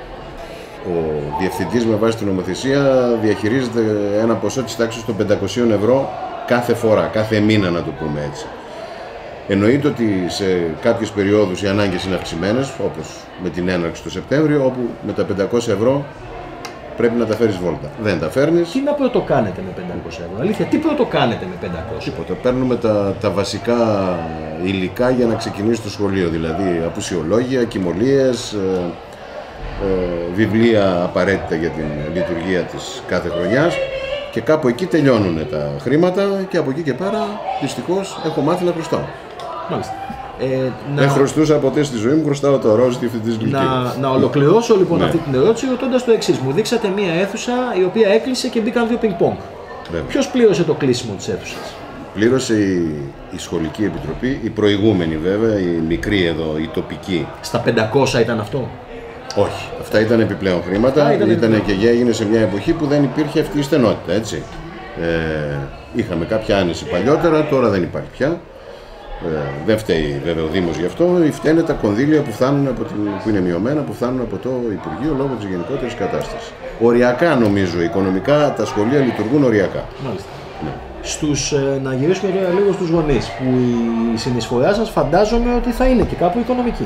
Ο διευθυντής με βάση την νομοθεσία διαχειρίζεται ένα ποσό της τάξης των 500 ευρώ κάθε φορά, κάθε μήνα να το πούμε έτσι. Εννοείται ότι σε κάποιες περιόδους οι ανάγκες είναι αυξημένες, όπως με την έναρξη το Σεπτέμβριο, όπου με τα 500 ευρώ πρέπει να τα φέρεις βόλτα. Δεν τα φέρνεις. Τι να πρωτοκάνετε με 500 ευρώ? Αλήθεια, τι πρωτοκάνετε με 500? Τίποτα. Παίρνουμε τα βασικά υλικά για να ξεκινήσει το σχολείο. Δηλαδή απουσιολόγια, κοιμωλίες, βιβλία απαραίτητα για την λειτουργία της κάθε χρονιάς. Και κάπου εκεί τελειώνουν τα χρήματα και από εκεί και πέρα δυστυχώς έχω μάθει να χρωστάω. Μάλιστα. Δεν χρωστούσα ποτέ στη ζωή μου, χρωστάω το ροζ διευθυντής Λυκείου. Να ολοκληρώσω λοιπόν αυτή την ερώτηση ρωτώντας το εξής. Μου δείξατε μία αίθουσα η οποία έκλεισε και μπήκαν 2 πινκ-πονγκ. Ποιος πλήρωσε το κλείσιμο της αίθουσας? Πλήρωσε η Σχολική Επιτροπή, η προηγούμενη βέβαια, η μικρή εδώ, η τοπική. Στα 500 ήταν αυτό? Όχι, αυτά ήταν επιπλέον χρήματα. Ήταν και έγινε σε μια εποχή που δεν υπήρχε αυτή η στενότητα, έτσι. Είχαμε κάποια άνεση παλιότερα, τώρα δεν υπάρχει πια. Δεν φταίει βέβαια ο Δήμος γι' αυτό, φταίνε τα κονδύλια που φτάνουν που είναι μειωμένα, που φτάνουν από το Υπουργείο λόγω της γενικότερης κατάστασης. Οριακά νομίζω, οικονομικά τα σχολεία λειτουργούν οριακά. Μάλιστα. Ναι. Να γυρίσουμε τώρα λίγο στους γονείς, που η συνεισφορά σας φαντάζομαι ότι θα είναι και κάπου οικονομική.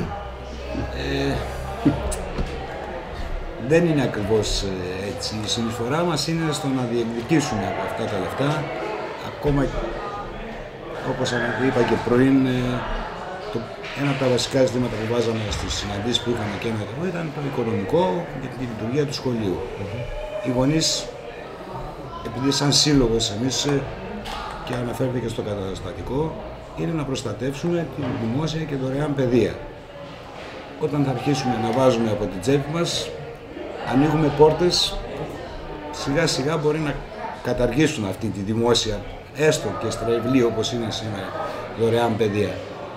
Δεν είναι ακριβώς έτσι. Η συνεισφορά μας είναι στο να διεκδικήσουμε αυτά τα λεφτά. Ακόμα, όπως είπα και πριν, ένα από τα βασικά ζητήματα που βάζαμε στις συναντήσεις που είχαμε και με το ήταν το οικονομικό για τη λειτουργία του σχολείου. Οι γονείς, επειδή σαν σύλλογος εμείς, και αναφέρεται και στο καταστατικό, είναι να προστατεύσουμε την δημόσια και δωρεάν παιδεία. όταν θα αρχίσουμε να βάζουμε από την τσέπη μας, ανοίγουμε πόρτες, σιγά σιγά μπορεί να καταργήσουν αυτή τη δημόσια, έστω και στρεβλή όπως είναι σήμερα, δωρεάν παιδεία.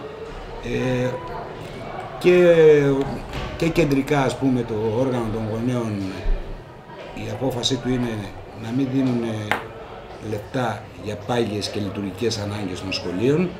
Και κεντρικά, ας πούμε, το όργανο των γονέων, η απόφαση του είναι να μην δίνουν λεπτά για πάγιες και λειτουργικές ανάγκες των σχολείων.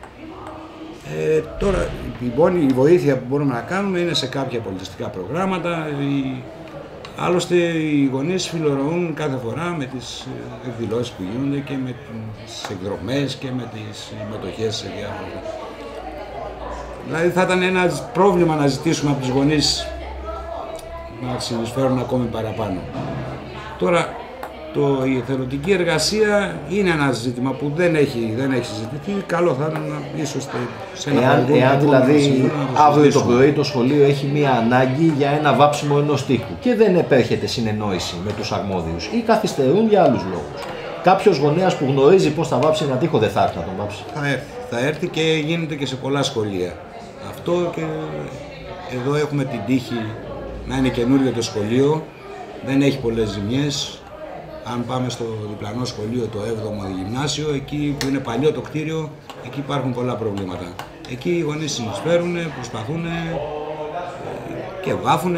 Τώρα η βοήθεια που μπορούμε να κάνουμε είναι σε κάποια πολιτιστικά προγράμματα. Άλλωστε οι γονείς φιλορωούν κάθε φορά με τις εκδηλώσεις που γίνονται και με τις εκδρομές και με τις συμμετοχές σε διάφορα. Δηλαδή θα ήταν ένα πρόβλημα να ζητήσουμε από τους γονείς να συνεισφέρουν ακόμη παραπάνω. Τώρα η εθελοντική εργασία είναι ένα ζήτημα που δεν έχει συζητηθεί. Καλό θα ήταν ίσως σε ένα παρελθόν. Εάν δηλαδή αύριο το πρωί το σχολείο έχει μία ανάγκη για ένα βάψιμο ενός τοίχου και δεν επέρχεται συνεννόηση με τους αρμόδιους ή καθυστερούν για άλλους λόγους, κάποιος γονέας που γνωρίζει πώς θα βάψει ένα τοίχο δεν θα έρθει να τον βάψει. Θα έρθει και γίνεται και σε πολλά σχολεία. Αυτό, και εδώ έχουμε την τύχη να είναι καινούριο το σχολείο, δεν έχει πολλές ζημιές. Αν πάμε στο διπλανό σχολείο, το 7ο γυμνάσιο, εκεί που είναι παλιό το κτίριο, εκεί υπάρχουν πολλά προβλήματα. Εκεί οι γονείς συνεισφέρουν, προσπαθούν και βάφουν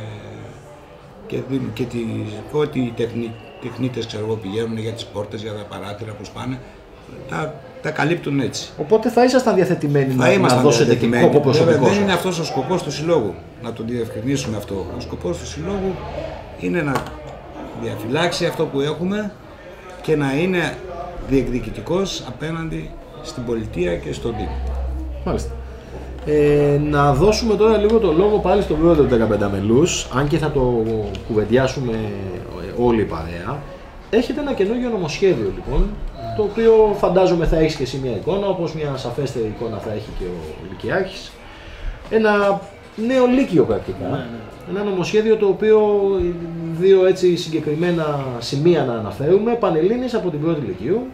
και ό,τι τεχνίτες πηγαίνουν για τις πόρτες, για τα παράθυρα που σπάνε, τα καλύπτουν έτσι. Οπότε θα ήσασταν διαθετημένοι να δώσετε και κόπο προσωπικό. Δεν είναι αυτός ο σκοπός του Συλλόγου, να τον διευκρινίσουμε αυτό. Ο σκοπός του Συλλόγου είναι να διαφυλάξει αυτό που έχουμε και να είναι διεκδικητικός απέναντι στην πολιτεία και στον Δήμο. Μάλιστα. Να δώσουμε τώρα λίγο το λόγο πάλι στον πρόεδρο του 15 μελούς, αν και θα το κουβεντιάσουμε όλη η παρέα. Έχετε ένα καινούργιο νομοσχέδιο λοιπόν, το οποίο φαντάζομαι θα έχει και εσύ μια εικόνα, όπως μια σαφέστερη εικόνα θα έχει και ο Λυκειάρχης. Ένα νέο λύκειο πρακτικά. Ένα νομοσχέδιο το οποίο δύο έτσι συγκεκριμένα σημεία να αναφέρουμε, Πανελλήνης από την πρώτη Λυκείου.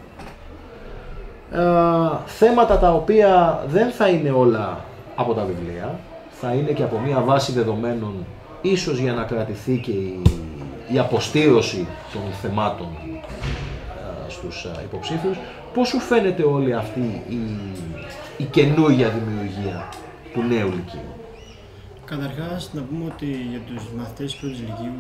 Θέματα τα οποία δεν θα είναι όλα από τα βιβλία, θα είναι και από μια βάση δεδομένων, ίσως για να κρατηθεί και η αποστήρωση των θεμάτων στους υποψήφιους. Πώς σου φαίνεται όλη αυτή η καινούργια δημιουργία του νέου Λυκείου? Καταρχάς, να πούμε ότι για τους μαθητές της πρώτης Λυκείου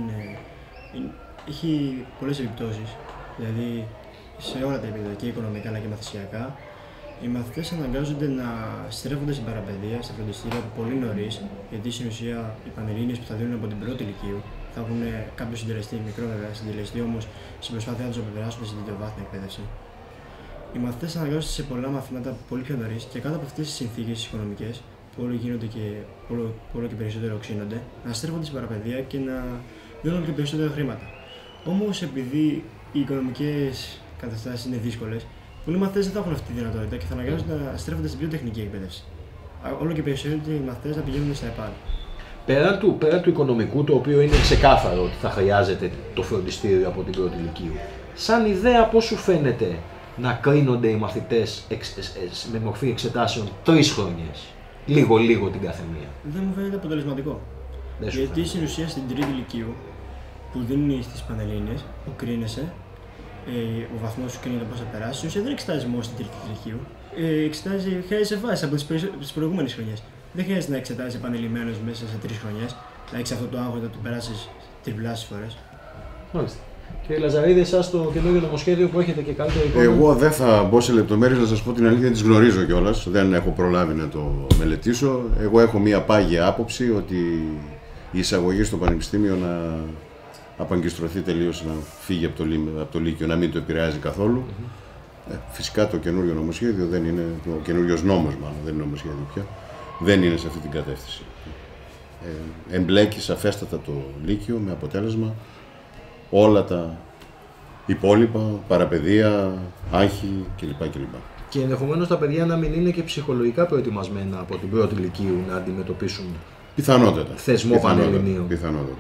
έχει πολλές επιπτώσεις. Δηλαδή, σε όλα τα επίπεδα, και οικονομικά αλλά και μαθησιακά, οι μαθητές αναγκάζονται να στρέφονται στην παραπαιδεία, στα φροντιστήρια πολύ νωρίς, γιατί στην ουσία οι Πανελλήνιες που θα δίνουν από την πρώτη Λυκείου θα έχουν κάποιο συντελεστή, μικρό βέβαια, συντελεστή όμως στην προσπάθειά τους να περάσουν στην τριτοβάθμια εκπαίδευση. Οι μαθητές αναγκάζονται σε πολλά μαθήματα πολύ πιο νωρίς και κάτω από αυτές τις συνθήκες οικονομικές, που όλο γίνονται και όλο και περισσότερο οξύνονται, να στρέφονται στην παραπαιδεία και να δίνουν και περισσότερα χρήματα. Όμως, επειδή οι οικονομικές καταστάσεις είναι δύσκολες, πολλοί μαθητές δεν θα έχουν αυτή τη δυνατότητα και θα αναγκάζονται να στρέφονται στην πιο τεχνική εκπαίδευση. Όλο και περισσότερο οι μαθητές να πηγαίνουν στα ΕΠΑΛ. Πέραν του οικονομικού, το οποίο είναι ξεκάθαρο ότι θα χρειάζεται το φροντιστήριο από την πρώτη Λυκείου, σαν ιδέα πώς σου φαίνεται να κρίνονται οι μαθητές με μορφή εξετάσεων 3 χρονιές, λίγο την καθεμία? Δεν μου φαίνεται αποτελεσματικό. Γιατί στην ουσία στην τρίτη Λυκείου που δίνουν στις Πανελλήνιες, που κρίνεσαι, ο βαθμός σου κρίνεται πώς θα περάσει, στην ουσία δεν εξετάζει μόνο στην τρίτη Λυκείου. Χρειάζεσαι βάση από τις προηγούμενες χρονιές. Δεν χρειάζεται να εξετάζει επανειλημμένος μέσα σε 3 χρονιές, να έχεις αυτό το άγχος να το περάσεις τριπλάσιες φορές. Μάλιστα. Κύριε Λαζαρίδη, εσάς το καινούργιο νομοσχέδιο που έχετε και καλύτερη εικόνα? Εγώ δεν θα μπω σε λεπτομέρειες, να σας πω την αλήθεια, δεν τις γνωρίζω κιόλας. Δεν έχω προλάβει να το μελετήσω. Εγώ έχω μία πάγια άποψη ότι η εισαγωγή στο Πανεπιστήμιο να απαγκιστρωθεί τελείως, να φύγει από το Λύκειο, να μην το επηρεάζει καθόλου. Φυσικά το καινούριο νομοσχέδιο δεν είναι, ο καινούριος νόμος μάλλον, δεν είναι νομοσχέδιο πια, δεν είναι σε αυτή την κατεύθυνση. Εμπλέκει σαφέστατα το Λύκειο με αποτέλεσμα όλα τα υπόλοιπα, παραπαιδεία, άγχη κλπ. Και ενδεχομένως τα παιδιά να μην είναι και ψυχολογικά προετοιμασμένα από την πρώτη Λυκείου να αντιμετωπίσουν θεσμό Πανελληνίου. Πιθανότατα.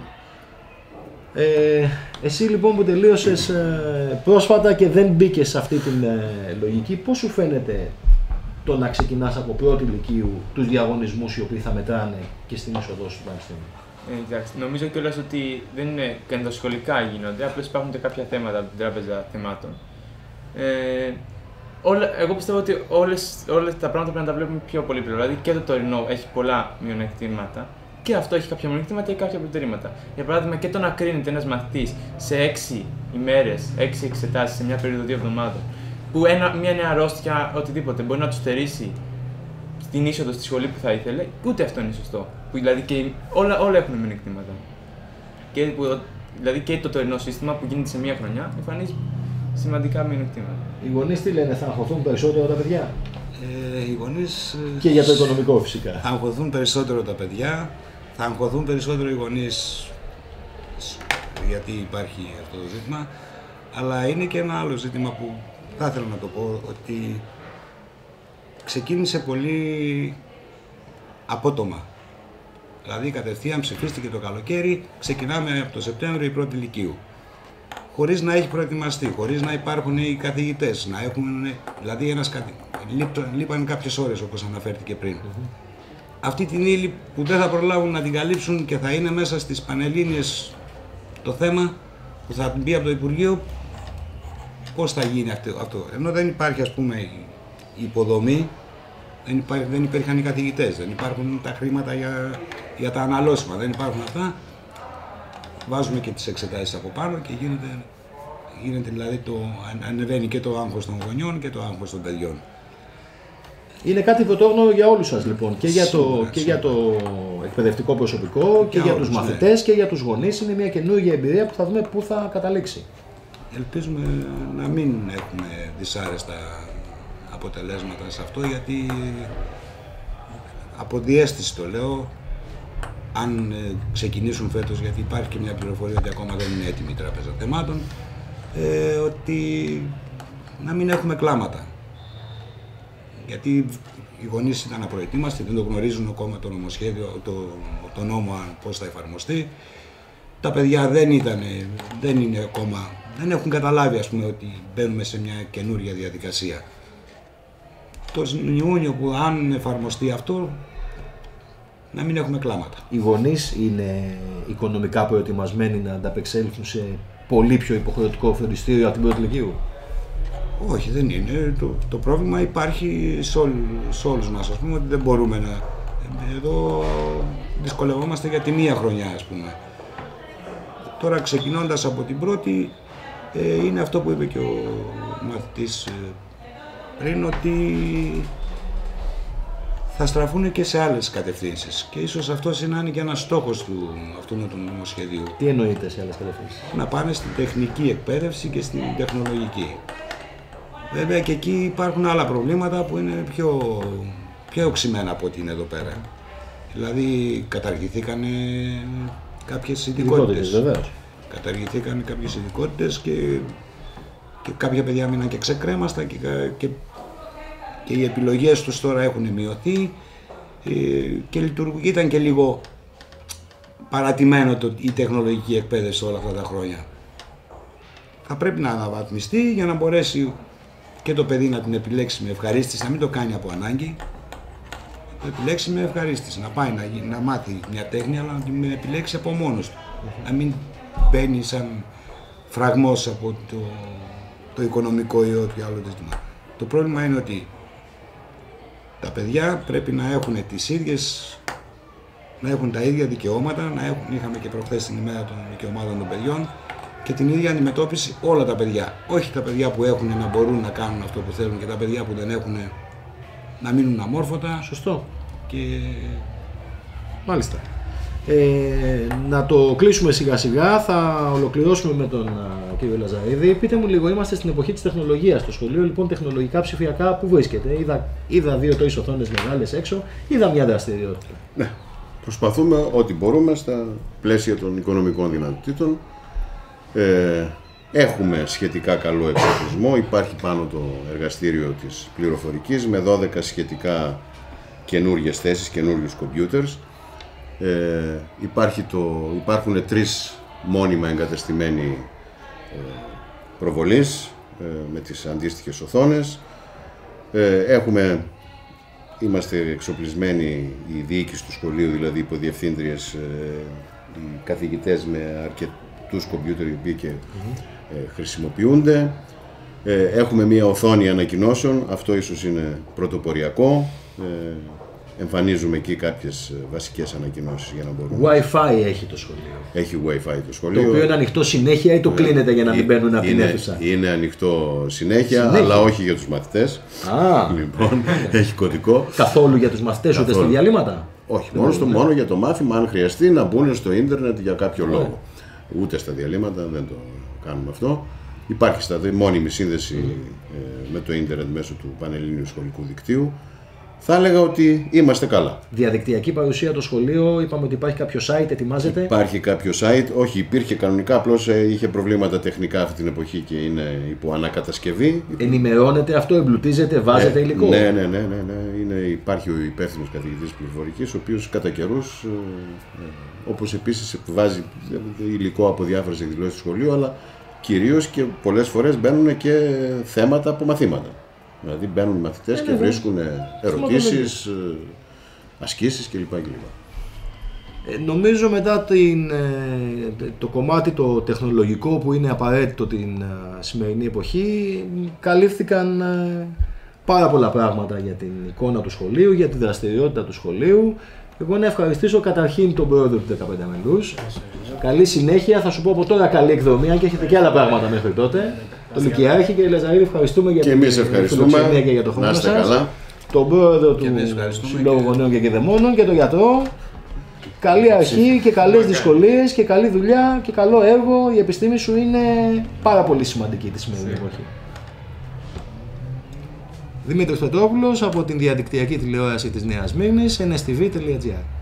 Εσύ λοιπόν που τελείωσες πρόσφατα και δεν μπήκες σε αυτή την λογική, πώς σου φαίνεται το να ξεκινάς από πρώτη λυκείου τους διαγωνισμούς οι οποίοι θα μετράνε και στην είσοδο σου πανεπιστήμιο? Εντάξει, νομίζω κιόλας ότι δεν είναι και ενδοσχολικά γίνονται, απλώς υπάρχουν και κάποια θέματα από την τράπεζα θεμάτων. Εγώ πιστεύω ότι όλες τα πράγματα πρέπει να τα βλέπουμε πιο πολύπλοκα. Δηλαδή και το τωρινό έχει πολλά μειονεκτήματα και αυτό έχει κάποια μειονεκτήματα και κάποια προτερήματα. Για παράδειγμα, και το να κρίνεται ένας μαθητής σε 6 ημέρες, 6 εξετάσεις σε μια περίοδο 2 εβδομάδων, που μια νέα αρρώστια, οτιδήποτε, μπορεί να του στερήσει την είσοδο στη σχολή που θα ήθελε, ούτε αυτό είναι σωστό. Που δηλαδή και όλα έχουν μειονεκτήματα. Δηλαδή και το τωρινό σύστημα που γίνεται σε μια χρονιά εμφανίζει σημαντικά μειονεκτήματα. Οι γονείς τι λένε, θα αγχωθούν περισσότερο τα παιδιά? Οι γονείς. Και για το οικονομικό φυσικά. Θα αγχωθούν περισσότερο τα παιδιά, θα αγχωθούν περισσότερο οι γονείς, γιατί υπάρχει αυτό το ζήτημα. Αλλά είναι και ένα άλλο ζήτημα που θα ήθελα να το πω, ότι ξεκίνησε πολύ απότομα. Δηλαδή κατευθείαν ψηφίστηκε το καλοκαίρι, ξεκινάμε από το Σεπτέμβριο η πρώτη λυκείου. Χωρίς να έχει προετοιμαστεί, χωρίς να υπάρχουν οι καθηγητές, να έχουν, δηλαδή λείπαν κάποιες ώρες όπως αναφέρθηκε πριν. Αυτή την ύλη που δεν θα προλάβουν να την καλύψουν και θα είναι μέσα στις Πανελλήνιες το θέμα που θα μπει από το Υπουργείο, πώς θα γίνει αυτό. Ενώ δεν υπάρχει, ας πούμε, η υποδομή, δεν υπήρχαν οι καθηγητές, δεν υπάρχουν τα χρήματα για τα αναλώσιμα, δεν υπάρχουν αυτά. Βάζουμε και τις εξετάσεις από πάνω και γίνεται δηλαδή ανεβαίνει και το άγχος των γονιών και το άγχος των παιδιών. Είναι κάτι πρωτόγνωρο για όλους σας λοιπόν, και για το εκπαιδευτικό προσωπικό και για τους μαθητές και για τους γονείς. Είναι μια καινούργια εμπειρία που θα δούμε πού θα καταλήξει. Ελπίζουμε να μην έχουμε δυσάρεστα αποτελέσματα σε αυτό, γιατί από διαίσθηση το λέω, αν ξεκινήσουν φέτος, γιατί υπάρχει και μια πληροφορία ότι ακόμα δεν είναι έτοιμη η Τράπεζα Θεμάτων, ότι να μην έχουμε κλάματα. Γιατί οι γονείς ήταν απροετοίμαστοι, δεν το γνωρίζουν ακόμα το νομοσχέδιο, το νόμο πώς θα εφαρμοστεί. Τα παιδιά δεν είναι ακόμα, δεν έχουν καταλάβει, ας πούμε, ότι μπαίνουμε σε μια καινούρια διαδικασία. Το Ιούνιο που αν εφαρμοστεί αυτό, να μην έχουμε κλάματα. Οι γονείς είναι οικονομικά προετοιμασμένοι να ανταπεξέλθουν σε πολύ πιο υποχρεωτικό φροντιστήριο από την πρώτη λυκείου? Όχι, δεν είναι. Το πρόβλημα υπάρχει σε όλους μας, ας πούμε, ότι δεν μπορούμε να... Εδώ δυσκολευόμαστε για τη μία χρονιά, ας πούμε. Τώρα ξεκινώντας από την πρώτη, είναι αυτό που είπε και ο μαθητής πριν, ότι θα στραφούν και σε άλλες κατευθύνσεις. Και ίσως αυτός είναι και ένας στόχος αυτού του νομοσχεδίου. Τι εννοείται σε άλλες κατευθύνσεις? Να πάνε στην τεχνική εκπαίδευση και στην τεχνολογική. Βέβαια και εκεί υπάρχουν άλλα προβλήματα που είναι πιο οξυμένα από ό,τι είναι εδώ πέρα. Δηλαδή καταργηθήκαν κάποιες ειδικότητες. Καταργηθήκαν κάποιες ειδικότητες και κάποια παιδιά μείναν και ξεκρέμαστα και οι επιλογές τους τώρα έχουν μειωθεί και ήταν και λίγο παρατημένο η τεχνολογική εκπαίδευση όλα αυτά τα χρόνια. Θα πρέπει να αναβαθμιστεί για να μπορέσει και το παιδί να την επιλέξει με ευχαρίστηση, να μην το κάνει από ανάγκη. Να το επιλέξει με ευχαρίστηση, να πάει να μάθει μια τέχνη, αλλά να την επιλέξει από μόνος του. Να μην μπαίνει σαν φραγμός από το οικονομικό ή ό,τι άλλο ζήτημα. Το πρόβλημα είναι ότι τα παιδιά πρέπει να έχουν να έχουν τα ίδια δικαιώματα, είχαμε και προχθές την ημέρα των δικαιωμάτων των παιδιών, και την ίδια αντιμετώπιση όλα τα παιδιά. Όχι τα παιδιά που έχουν να μπορούν να κάνουν αυτό που θέλουν και τα παιδιά που δεν έχουν να μείνουν αμόρφωτα. Σωστό. Μάλιστα. Να το κλείσουμε σιγά σιγά, θα ολοκληρώσουμε με τον κύριο Λαζαρίδη. Πείτε μου λίγο, είμαστε στην εποχή της τεχνολογίας στο σχολείο, λοιπόν τεχνολογικά ψηφιακά που βρίσκεται? Είδα 2-3 οθόνες μεγάλες έξω, είδα μια δραστηριότητα. Ναι, προσπαθούμε ό,τι μπορούμε στα πλαίσια των οικονομικών δυνατοτήτων. Έχουμε σχετικά καλό εξοπλισμό, υπάρχει πάνω το εργαστήριο της πληροφορικής με 12 σχετικά καινούργιες θέσεις, καινούργιους computers. Υπάρχουν 3 μόνιμα εγκατεστημένοι προβολής με τις αντίστοιχες οθόνες. Έχουμε είμαστε εξοπλισμένοι, η διοίκηση του σχολείου, δηλαδή οι υποδιευθύντριες, οι καθηγητές με αρκετούς κομπιούτερ οι οποίοι και χρησιμοποιούνται. Έχουμε μία οθόνη ανακοινώσεων, αυτό ίσως είναι πρωτοποριακό. Εμφανίζουμε εκεί κάποιες βασικές ανακοινώσεις για να μπορούμε. Wi-Fi έχει το σχολείο. Έχει Wi-Fi το σχολείο. Το οποίο είναι ανοιχτό συνέχεια ή το κλείνετε για να μην μπαίνουν από την αίθουσα? Είναι ανοιχτό συνέχεια, αλλά όχι για τους μαθητές. Λοιπόν, έχει κωδικό. Καθόλου για τους μαθητές, ούτε στα διαλύματα? Όχι, μόνο για το μάθημα, αν χρειαστεί να μπουν στο ίντερνετ για κάποιο λόγο. Ούτε στα διαλύματα, δεν το κάνουμε αυτό. Υπάρχει μόνιμη σύνδεση με το ίντερνετ μέσω του Πανελλήνιου Σχολικού Δικτύου. Θα έλεγα ότι είμαστε καλά. Διαδικτυακή παρουσία το σχολείο, είπαμε ότι υπάρχει κάποιο site, ετοιμάζεται? Υπάρχει κάποιο site, όχι, υπήρχε κανονικά, απλώς είχε προβλήματα τεχνικά αυτή την εποχή και είναι υπό ανακατασκευή. Ενημερώνεται αυτό, εμπλουτίζεται, βάζετε υλικό? Ναι. Υπάρχει ο υπεύθυνος καθηγητής πληροφορικής, ο οποίος κατά καιρούς, όπως επίσης βάζει υλικό από διάφορες εκδηλώσεις του σχολείου, αλλά κυρίως και πολλές φορές μπαίνουν και θέματα από μαθήματα. Δηλαδή μπαίνουν μαθητές και βρίσκουν ερωτήσεις, ασκήσεις κλπ. Νομίζω μετά το κομμάτι το τεχνολογικό που είναι απαραίτητο την σημερινή εποχή, καλύφθηκαν πάρα πολλά πράγματα για την εικόνα του σχολείου, για τη δραστηριότητα του σχολείου. Εγώ να ευχαριστήσω καταρχήν τον πρόεδρο του 15 μελούς. Καλή συνέχεια, θα σου πω από τώρα καλή εκδρομή, αν και έχετε και άλλα πράγματα μέχρι τότε. Το Λυκειάρχη και Λαζαρίδη, ευχαριστούμε για την φιλοξενία και για το χρόνο σας. Τον πρόεδρο του Συλλόγου Γονέων και Κηδεμόνων και τον γιατρό. Καλή αρχή και καλές δυσκολίες και καλή δουλειά και καλό έργο. Η επιστήμη σου είναι πάρα πολύ σημαντική τη σημερινή εποχή. Δημήτρης Πετρόπουλος από την διαδικτυακή τηλεόραση της Νέας Μύρνης, nstv.gr.